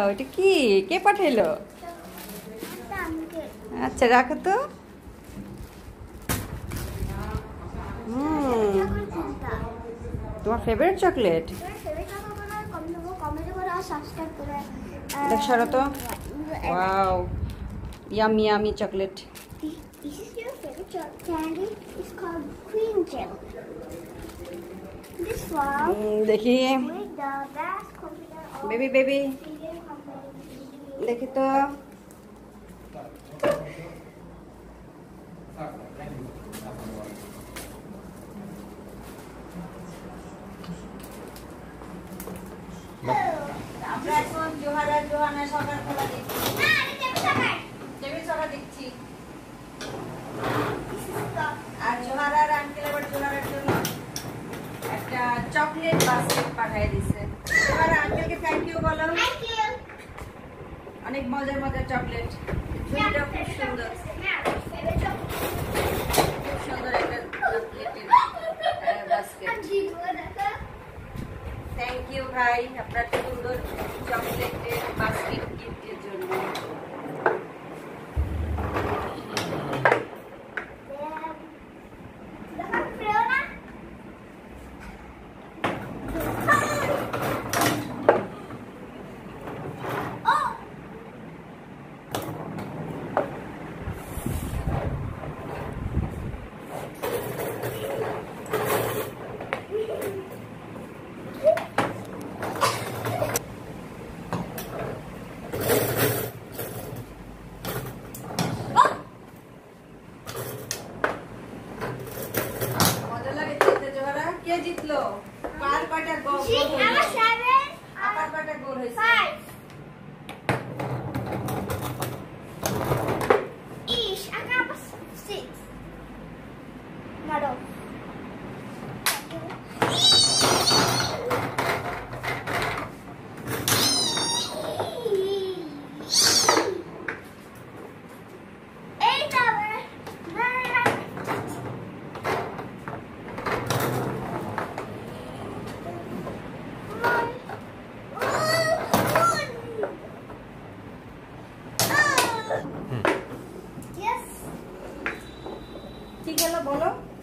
এটা কি কে পাঠাইলো? আচ্ছা রাখো তো। তোমার ফেভারিট চকলেট? দেখ সরো তো। Wow, yummy yummy chocolate. This is your favorite candy. It's called cream gel. This one দেখি with the best computer of baby baby Indian company. দেখি তো। আমরা এখন জোহারা জোহানা সকাল খোলা দিচ্ছি। না, এটা সকাল। টেবিল সকাল দিচ্ছি। This is the আর জোহারার আঙ্কেল আবার জোহারার জন্য একটা চকলেট বাস্কেট পাঠিয়ে দিয়েছে। জোহারা আঙ্কেলকে থ্যাংক ইউ বলো। thank you. অনেক মজার মজার চকলেট। ঝুড়িটা খুব সুন্দর, Favorite chocolate. খুব সুন্দর একটা চকলেটের বাস্কেট। থ্যাংক ইউ ভাই আপনার সুন্দর চকলেটের বাস্কেট গিফটের জন্য। মজা লাগে দেখতে। জোহারা কে জিতলো? কার কয়টা গোল হলো? আপার কয়টা গোল হয়েছে? Yes. কি খেলো বলো?